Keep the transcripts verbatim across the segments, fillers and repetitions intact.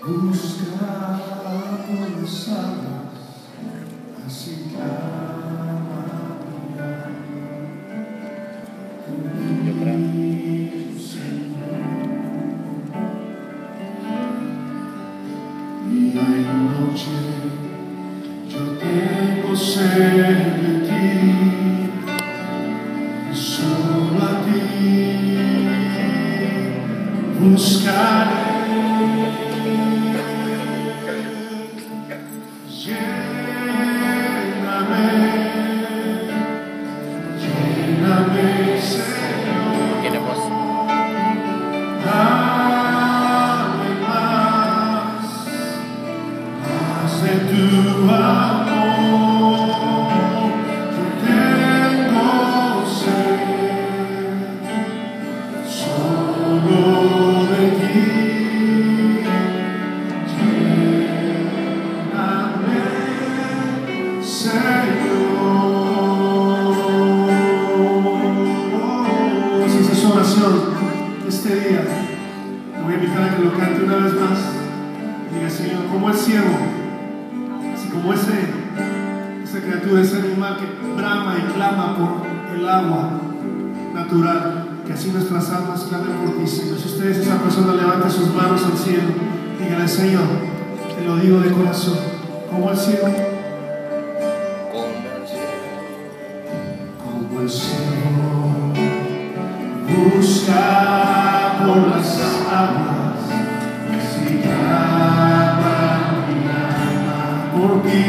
Busca por las aguas, así clama mi alma. Y hay noche, yo tengo sed de ti, y solo a ti buscaré. Lléname, lléname, Señor. Tiene voz. Dame más, más de tu amor. Yo tengo sed solo de ti. Si esa es su oración este día, le voy a invitar a que lo cante una vez más. Diga: Señor, como el siervo, así como ese, esa criatura, ese animal que brama y clama por el agua natural, que así nuestras almas clamen por ti, Señor. Si ustedes, esa persona, levante sus manos al cielo, dígale: Señor, te lo digo de corazón, como el siervo. El Señor busca por las aguas, así clama mi alma por ti.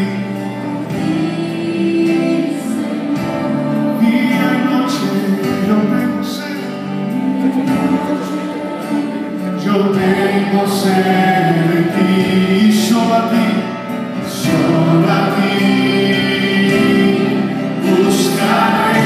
Día y noche yo tengo sed, yo tengo sed de ti, solo a ti, solo a ti buscaré.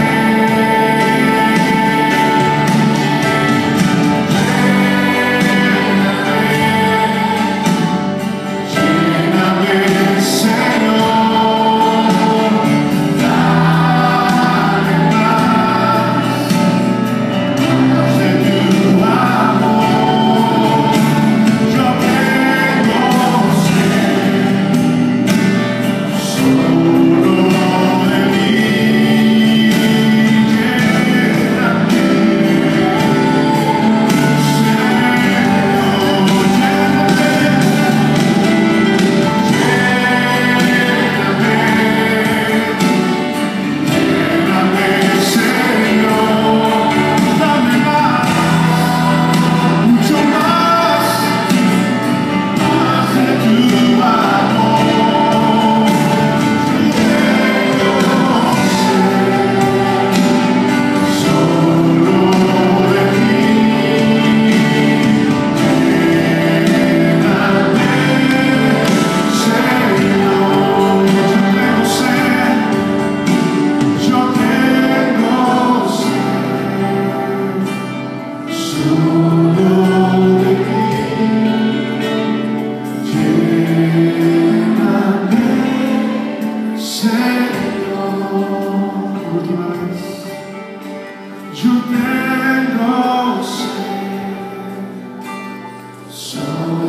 So